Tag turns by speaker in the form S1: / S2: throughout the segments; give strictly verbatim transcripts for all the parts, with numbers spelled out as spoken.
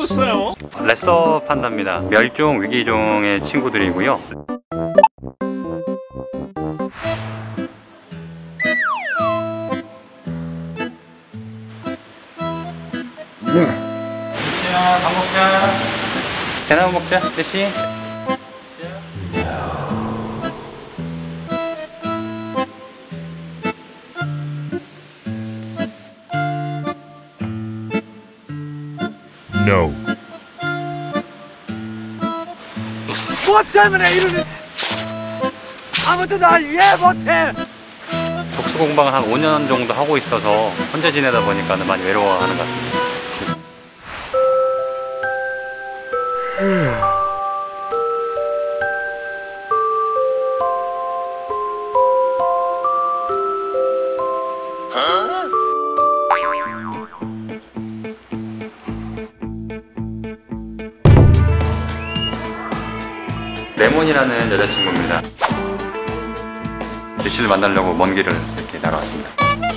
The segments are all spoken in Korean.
S1: 누구세요?
S2: 레서 판다입니다. 멸종 위기종의 친구들이고요. 야, 밥 먹자. 대나무 먹자, 대시.
S1: No.
S3: 뭐 때문에 이러는? 아무도 날 이해 못해.
S2: 독서 공방을 한 오 년 정도 하고 있어서 혼자 지내다 보니까 많이 외로워하는 것 같습니다. 레몬이라는 여자친구입니다. 리씨를 만나려고 먼 길을 이렇게 날아왔습니다.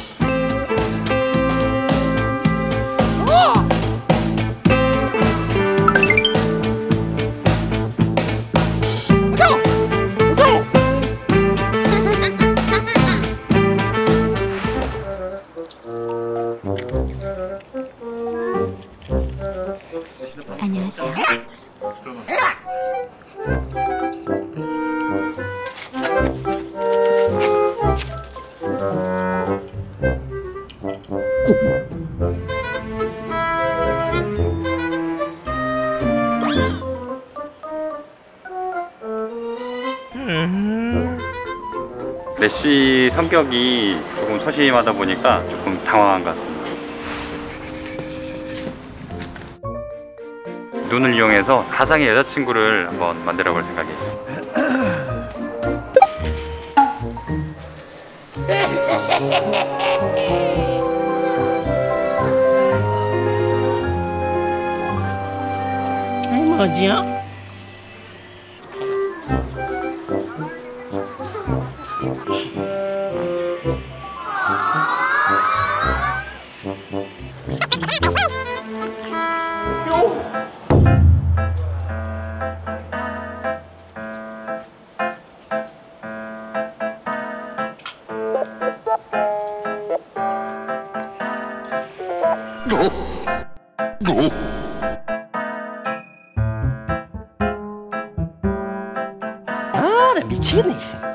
S4: 안녕하세요.
S2: 레씨 성격이 조금 소심하다 보니까 조금 당황한 것 같습니다. 눈을 이용해서 가상의 여자친구를 한번 만들어 볼 생각이에요.
S4: 뭐지요?
S3: 아, 나 미치겠네.